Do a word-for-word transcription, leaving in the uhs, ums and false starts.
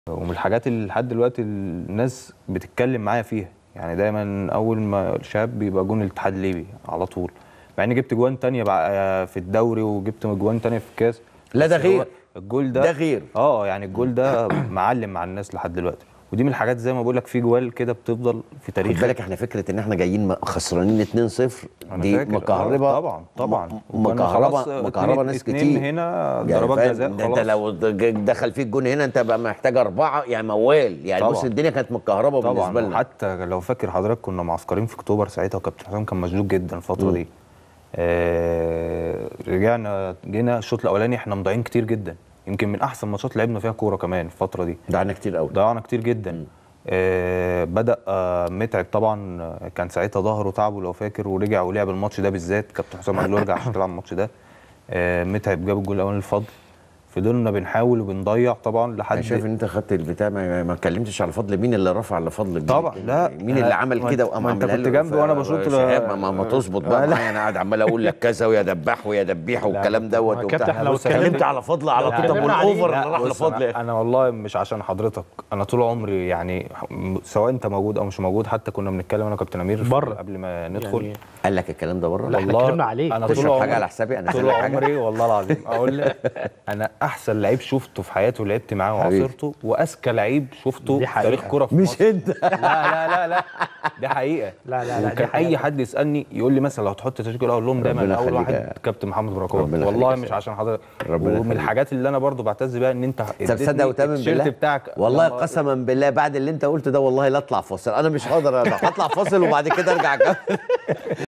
ومن الحاجات اللي لحد دلوقتي الناس بتتكلم معايا فيها، يعني دايما اول ما الشاب بيبقى جون الاتحاد الليبي على طول، مع اني جبت جوان تانية في الدوري وجبت جوان تانية في الكاس. لا ده غير الجول ده ده غير اه يعني الجول ده معلم مع الناس لحد دلوقتي، ودي من الحاجات زي ما بقول لك في جوال كده بتفضل في تاريخ. خد بالك احنا فكره ان احنا جايين خسرانين اتنين صفر دي مكهربه. آه طبعا طبعا مكهربه مكهربه ناس كتير. هنا ضربات يعني جزاء خلاص. انت لو دخل فيك جون هنا انت بقى محتاج اربعه يعني موال، يعني بص الدنيا كانت مكهربه بالنسبه لنا. حتى لو فاكر حضرتك كنا معسكرين في اكتوبر ساعتها وكابتن حسام كان مشدود جدا الفتره م. دي. آه رجعنا جينا الشوط الاولاني احنا مضيعين كتير جدا، يمكن من احسن ماتشات لعبنا فيها كوره كمان الفتره دي. ضيعنا كتير قوي ضيعنا كتير جدا. آه بدا آه متعب طبعا كان ساعتها ظهره تعبه لو فاكر، ورجع ولعب الماتش ده بالذات. كابتن حسام قال له ارجع عشان تلعب الماتش ده. آه متعب جاب الجول الاولاني الفضل. فضلنا بنحاول وبنضيع طبعا لحد. انا شايف ان انت خدت البتاع ما اتكلمتش على فضل مين اللي رفع لفضل طبعا. لا مين اللي عمل كده وقام عاملها له. انت كنت جنبي وانا بشوط ما, ما, ما تظبط بقى معايا، انا قاعد عمال اقول لك كذا ويا دباح ويا دبيح والكلام دوت وبتاع. لو اتكلمت على فضل على طول، طب والاوفر اللي راح لفضل انا, أنا والله مش عشان حضرتك، انا طول عمري يعني سواء انت موجود او مش موجود، حتى كنا بنتكلم انا وكابتن امير بره قبل ما ندخل. يعني قال لك الكلام ده بره؟ لا احنا اتكلمنا عليه. انا طول حاجه على حسابي انا طول عمري والله العظيم اقول لك انا احسن لعيب شفته في حياتي ولعبت معاه وعاصرته، واذكى لعيب شفته في تاريخ كوره في مش انت. لا لا لا لا دي حقيقه. لا لا لا وكان اي حد يسالني يقول لي مثلا لو تحط تشكيل اقول لهم دايما اول واحد كابتن محمد بركات، والله مش عشان حضرتك. ومن الحاجات اللي انا برضو بعتز بيها ان انت تصدق وتامن بالله بتاعك والله قسما بالله بعد اللي انت قلته ده والله لا اطلع فاصل، انا مش هقدر اطلع فاصل وبعد كده ارجع